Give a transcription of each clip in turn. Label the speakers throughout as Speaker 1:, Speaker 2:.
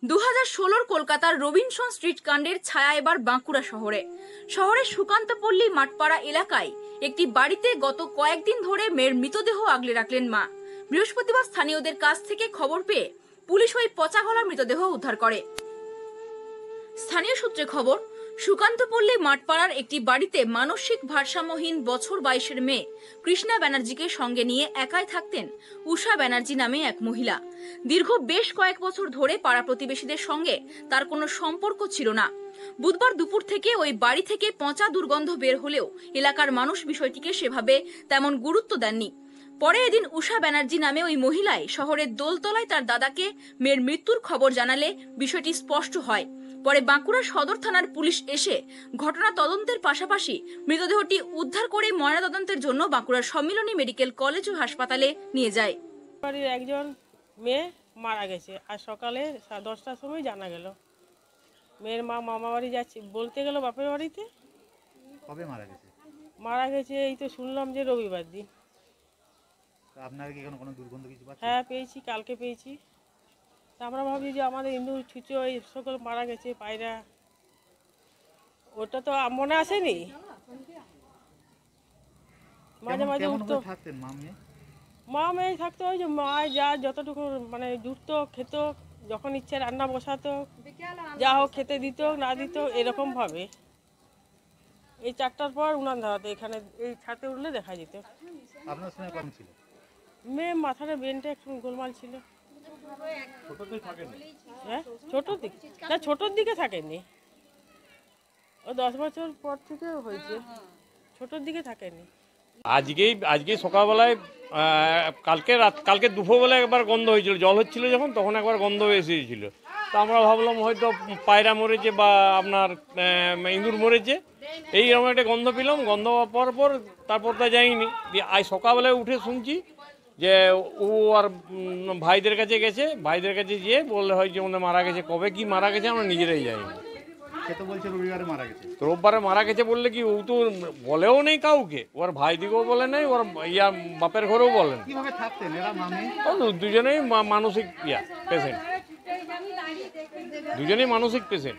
Speaker 1: 2016 কলকাতার Robinson street কাণ্ডের ছায়া এবার বাঁকুড়া শহরের সুকান্তপল্লী মাঠপাড়া এলাকায় একটি বাড়িতে গত কয়েকদিন ধরে মেয়ের মৃতদেহ আগলে রাখলেন মা। বৃহস্পতিবার স্থানীয়দের কাছ থেকে খবর পেয়ে পুলিশ ওই পচা গলা মৃতদেহ উদ্ধার করে। স্থানীয় সূত্রে খবর, সুকান্তপল্লী মাঠপাড়ার একটি বাড়িতে মানসিক ভারসাম্যহীন বছর 22-এর মেয়ে কৃষ্ণা ব্যানার্জিকে সঙ্গে নিয়ে একাই থাকতেন উষা ব্যানার্জি নামে এক মহিলা। দীর্ঘ বেশ কয়েক বছর ধরে পাড়া প্রতিবেশীদের সঙ্গে তার কোনো সম্পর্ক ছিল না। বুধবার দুপুর থেকে ওই বাড়ি থেকে পচা দুর্গন্ধ বের হলেও এলাকার মানুষ বিষয়টিকে সেভাবে তেমন গুরুত্ব দেননি। পরে এদিন উষা ব্যানার্জি নামে ওই মহিলাই শহরের দোলতলায় তার দাদাকে মেয়ের মৃত্যুর খবর জানালে বিষয়টি স্পষ্ট হয়। পরে বাঁকুড়া সদর থানার পুলিশ এসে ঘটনা তদন্তের পাশাপাশি মৃতদেহটি উদ্ধার করে ময়নাতদন্তের জন্য বাঁকুড়ার সম্মিলনী মেডিকেল কলেজ ও হাসপাতালে নিয়ে যায়।
Speaker 2: একজন মেয়ে মারা গেছে আর সকালে 10টার সময় জানা গেল। মেয়ের মা মামা বাড়ি যাচ্ছে বলতে গেল বাপের বাড়িতে।
Speaker 3: কবে মারা গেছে?
Speaker 2: মারা গেছে এই তো শুনলাম যে রবিবার দিন।
Speaker 3: আপনারা কি কোনো দুর্গন্ধ কিছু পাচ্ছেন?
Speaker 2: হ্যাঁ পেয়েছি, কালকে পেয়েছি। তা আমরা ভাবছি যে আমাদের ইন্দুর ছুঁচো এই সকল মারা গেছে পায়রা, ওটা তো মনে আসেনি। মাঝে মাঝে উঠতো মা মেয়ে থাকতো, ওই যে মা যা যতটুকু মানে জুটতো খেত, যখন ইচ্ছে রান্না বসাতো, যা হোক খেতে দিত না দিত এরকম ভাবে। এই 4টার পর উনান ধরাতে এখানে এই ছাতে উঠলে দেখা যেত।
Speaker 3: আপনার সঙ্গে কম ছিল?
Speaker 2: মেয়ে মাথাটা বেনটা একটু গোলমাল ছিল। হ্যাঁ ছোটোর দিকে থাকেনি, ও 10 বছর পর থেকে হয়েছে, ছোটোর দিকে থাকেনি।
Speaker 4: আজকে সকালবেলায় কালকে দুপুরবেলায় একবার গন্ধ হয়েছিল, জল হচ্ছিল যখন তখন একবার গন্ধ এসেছিল। তো আমরা ভাবলাম হয়তো পায়রা মরেছে বা আপনার ইঁদুর মরেছে, এইরকম একটা গন্ধ পেলাম। গন্ধ পাওয়ার পর তারপর তা যাইনি। আজ সকালবেলায় উঠে শুনছি যে ও আর ভাইদের কাছে গেছে, ভাইদের কাছে গিয়ে বললে হয় যে ওনার মারা গেছে। কবে কি মারা গেছে আমরা নিজেরাই যাইনি।
Speaker 3: সে তো বলছে রবিবারে মারা গেছে।
Speaker 4: রোববারে মারা গেছে বললে কি, ও তো বলেও নেই কাউকে, ওর ভাই দিকেও বলে নেই, ওর বাপের ঘরেও বলেন।
Speaker 3: কিভাবে থাকতেন এরা মামি?
Speaker 4: দুজনেই মানসিক পেশেন্ট, দুজনেই মানসিক পেশেন্ট।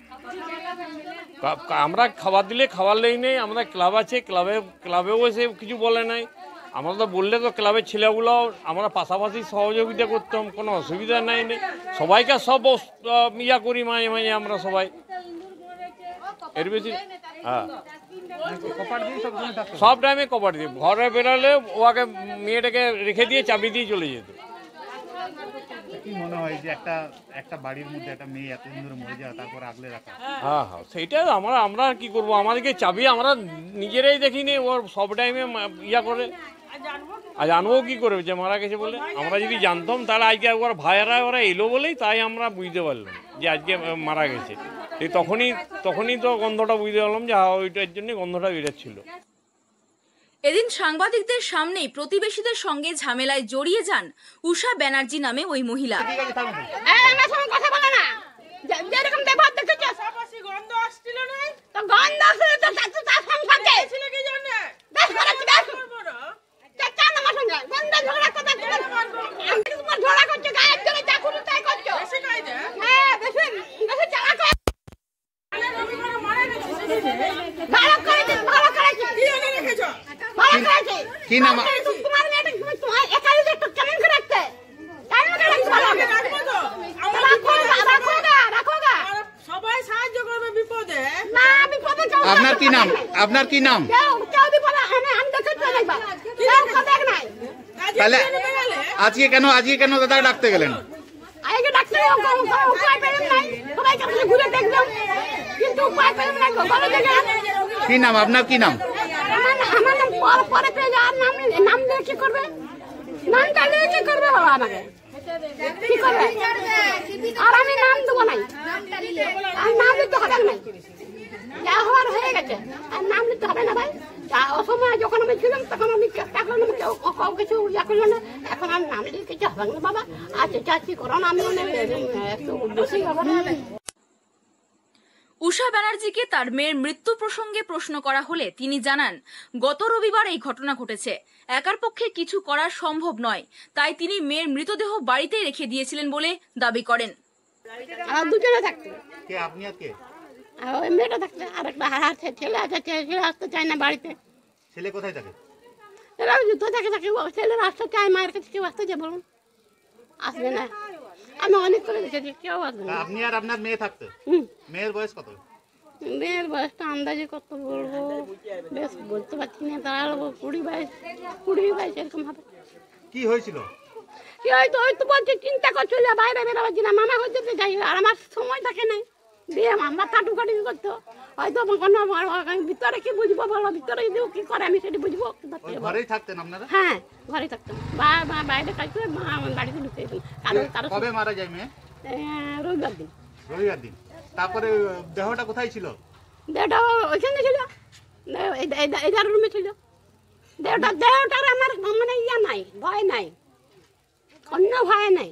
Speaker 4: আমরা খাবার দিলে খাবার লেই নেই, আমরা ক্লাব আছে, ক্লাবেও এসে কিছু বলে নাই। আমরা তো বললে তো ক্লাবের ছেলেগুলো আমরা পাশাপাশি সহযোগিতা করতাম, কোনো অসুবিধা নাই। সবাইকে সব করি মাঝে মাঝে আমরা সবাই, এর বেশি। হ্যাঁ সব টাইমে কপার দিয়ে ঘরে বেরোলে ওকে মেয়েটাকে রেখে দিয়ে চাবি দিয়ে চলে যেত।
Speaker 3: কি মনে হয় যে একটা বাড়ির মধ্যে একটা মেয়ে এত সুন্দর মরে যায় তারপর আগলে রাখা?
Speaker 4: হ্যাঁ সেইটাই আমরা কি করবো, আমাদেরকে চাবি আমরা নিজেরাই দেখিনি, ওর সব টাইমে করে। আর জানবো কি করে যে মারা গেছে বলে? আমরা যদি জানতাম তাহলে আজকে ওর ভাইয়েরা ওরা এলো বলেই তাই আমরা বুঝতে পারলাম যে আজকে মারা গেছে। এই তখনই তো গন্ধটা বুঝতে পারলাম যে ওইটার জন্য গন্ধটা বেরোচ্ছিল।
Speaker 1: এদিন সাংবাদিকদের সামনেই প্রতিবেশীদের সঙ্গে ঝামেলায় জড়িয়ে যান উষা ব্যানার্জি নামে ওই মহিলা।
Speaker 3: কি নাম? আপনার কি নাম? আপনার কি নাম? তাহলে আজকে কেন দাদা ডাকতে গেলেন? কি নাম? আপনার কি নাম?
Speaker 5: আর আমি নাম দেবো নাই, নাম দিতে হবে না, যা হওয়ার হয়ে গেছে, আর নাম দিতে হবে না ভাই। অসময় যখন আমি ছিলাম তখন আমি কিছু ইয়া করলো না, এখন আর নাম দিয়ে কিছু হবে না বাবা। আচ্ছা চাচ্ছি করো না, আমি একটু বেশি হবে না।
Speaker 1: উষা ব্যানার্জিকে তার মেয়ের মৃত্যু প্রসঙ্গে প্রশ্ন করা হলে তিনি জানান, গত রবিবার এই ঘটনা ঘটেছে, একার পক্ষে কিছু করা সম্ভব নয়, তাই তিনি মেয়ের মৃতদেহ বাড়িতেই রেখে দিয়েছিলেন বলে দাবি করেন।
Speaker 5: আর দুজনে থাকতো।
Speaker 3: কে আপনি আর কে?
Speaker 5: আর ওই মেয়েটা থাকতো, আর একটা হার ছেলে আছে, ছেলে আসতে চায় না বাড়িতে।
Speaker 3: ছেলে কোথায় থাকে?
Speaker 5: এরা যুদ্ধ থাকে থাকে, ছেলের আসতে চায়, মায়ের কাছে কেউ আসতে চায়, বলুন আসবে না। আমি অনেক করে দেখেছি, কেউ আসবে না।
Speaker 3: আপনি আর আপনার মেয়ে থাকতো?
Speaker 5: হুম।
Speaker 3: মেয়ের বয়স কত?
Speaker 5: মেয়ের বয়সটা আন্দাজে কত বলবো, বেশ বলতে পারছি না, তাহলে 20-22 এরকম হবে।
Speaker 3: কি হয়েছিল?
Speaker 5: কি হয়তো হয়তো বলছে চিন্তা করছিল, বাইরে বেরোবার জন্য মামা হচ্ছে যাই, আর আমার সময় থাকে নাই দিয়ে আমরা কাটুকাটি করতো। হয়তো কোনো ভিতরে কি বুঝবো বলো, ভিতরে যদি কি করে আমি সেটি বুঝবো।
Speaker 3: ওই ঘরেই থাকতেন আপনারা?
Speaker 5: হ্যাঁ, ঘরে থাকতাম, বাইরে থাকতো, বাড়িতে ঢুকে যেতাম। কারো
Speaker 3: কবে মারা যায় মেয়ে?
Speaker 5: রবিবার দিন।
Speaker 3: রবিবার দিন। তারপরে দেহটা কোথায় ছিল?
Speaker 5: দেহটা ওইখানে ছিল, এটার রুমে ছিল। দেহটার আমার মানে ইয়া নাই, ভয় নাই, অন্য ভয় নাই।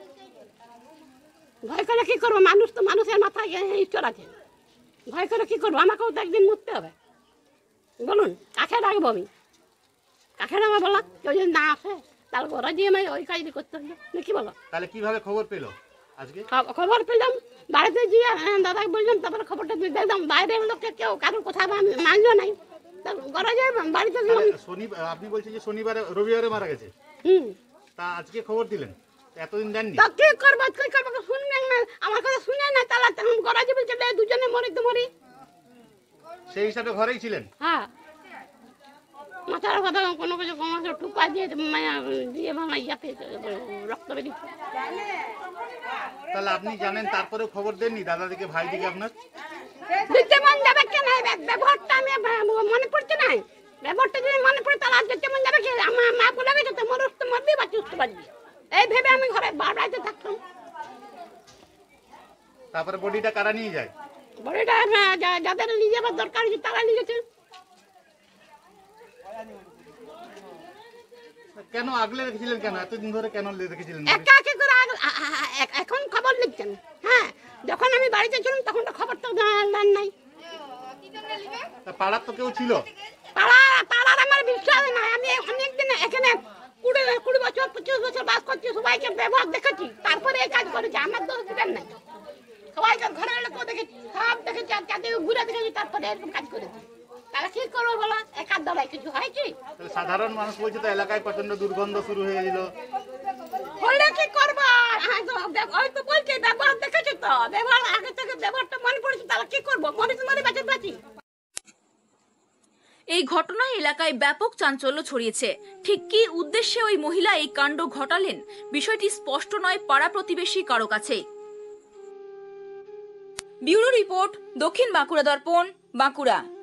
Speaker 5: ভয় করে কি করবো, মানুষ তো মানুষের মাথায় ঈশ্বর আছে, ভয় করে কি করবো, আমাকেও তো একদিন মরতে হবে। বলুন কাকে রাখবো আমি, কাকে রাখবো বলো? কেউ যদি না আসে তাহলে ওরা দিয়ে আমি ওই কাজটি করতে হলো নাকি বলো?
Speaker 3: তাহলে কিভাবে খবর পেলো আজকে?
Speaker 5: খবর পেলাম বাড়িতে গিয়ে দাদাকে বললাম, তারপরে খবরটা দেখলাম বাইরের লোককে কেউ কারোর কথা মানলো নাই। ঘরে যাই বাড়িতে গেলাম।
Speaker 3: শনিবার আপনি বলছেন যে শনিবারে রবিবারে মারা গেছে,
Speaker 5: হুম,
Speaker 3: তা আজকে খবর দিলেন, এতদিন দেননি?
Speaker 5: তা কি করবো, কি করবো, শুনবেন না আমার কথা, শুনে না তাহলে তখন ঘরে যাবে, দুজনে মরি তো মরি।
Speaker 3: সেই হিসাবে ঘরেই ছিলেন?
Speaker 5: হ্যাঁ, মাথার কথা কোনো কিছু টুপা দিয়ে দিয়ে মানে ইয়াতে রক্ত বেরিয়েছে।
Speaker 3: তাহলে আপনি জানেন তারপরেও খবর দেননি দাদাদিকে, ভাইদিকে আপনার?
Speaker 5: দিতে মন যাবে কেন, ব্যবহারটা আমি মনে পড়ছে না, ব্যবহারটা যদি মনে পড়ে তাহলে আর দিতে মন যাবে কি? আমার মা বলে গেছে তো মরতে মরবি বা চুষতে পারবি, এই ভেবে আমি ঘরে বাড়াইতে থাকতাম।
Speaker 3: তারপরে বডিটা কারা নিয়ে যায়?
Speaker 5: বড়টা যাদের নিয়ে যাবার দরকার হয়েছে তারা নিয়ে গেছে।
Speaker 3: কেন আগলে রেখেছিলেন, কেন এতদিন ধরে কেন রেখেছিলেন?
Speaker 5: একা একা করে এখন খবর লিখছেন। হ্যাঁ, যখন আমি বাড়িতে ছিলাম তখন তো খবর তো দেন নাই।
Speaker 3: তা পাড়ার তো কেউ ছিল?
Speaker 5: পাড়ার আমার বিশ্বাস নাই, আমি অনেকদিন এখানে 20 বছর 25 বছর বাস করছি, সবাইকে ব্যবহার দেখেছি, তারপরে এই কাজ করেছি, আমার দোষ দিবেন নাই। সবাইকে ঘরের লোক দেখেছি, সব দেখেছি, আর চারদিকে ঘুরে দেখেছি, তারপরে এরকম কাজ করেছি। তাহলে কি করবো বলো, একার দ্বারাই কিছু হয় কি?
Speaker 3: সাধারণ মানুষ বলছে তো এলাকায় প্রচন্ড দুর্গন্ধ শুরু হয়ে গেল।
Speaker 5: হলে কি করবো, হয়তো বলছি ব্যবহার দেখেছি তো, ব্যবহার আগে থেকে ব্যবহারটা মনে পড়েছে, তাহলে কি করবো, মরিচ মরে বাঁচে বাঁচি।
Speaker 1: এই ঘটনায় এলাকায় ব্যাপক চাঞ্চল্য ছড়িয়েছে। ঠিক কী উদ্দেশ্যে ওই মহিলা এই কাণ্ড ঘটালেন বিষয়টি স্পষ্ট নয় পাড়া প্রতিবেশী কারো কাছে। ব্যুরো রিপোর্ট, দক্ষিণ বাঁকুড়া দর্পণ, বাঁকুড়া।